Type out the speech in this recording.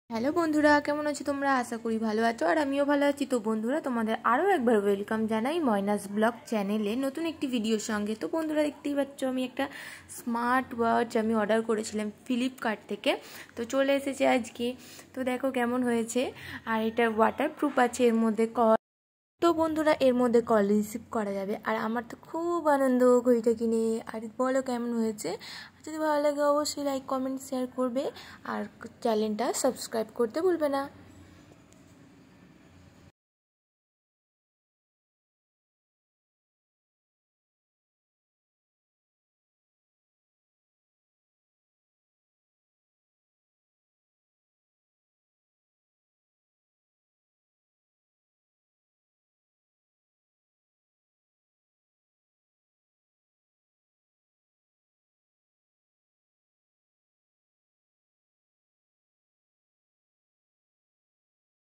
Hello বন্ধুরা, কেমন আছো তোমরা? আশা করি ভালো আছো আর আমিও ভালো আছি। তো বন্ধুরা, তোমাদের আরও একবার ওয়েলকাম জানাই ময়নাস ব্লগ চ্যানেলে নতুন একটি ভিডিওর সঙ্গে। তো বন্ধুরা, দেখতেই পাচ্ছ আমি একটা স্মার্ট ওয়াচ অর্ডার করেছিলাম ফ্লিপকার্ট থেকে। তো চলে এসেছে আজকে। তো দেখো কেমন হয়েছে। আর এটা ওয়াটারপ্রুফ আছে, এর মধ্যে তো বন্ধুরা এর মধ্যে কল রিসিভ করা যাবে। আর আমার তো খুব আনন্দ ঘড়িটা কিনে। আর বলো কেমন হয়েছে। যদি ভালো লাগে অবশ্যই লাইক কমেন্ট শেয়ার করবে আর চ্যানেলটা সাবস্ক্রাইব করতে ভুলবে না।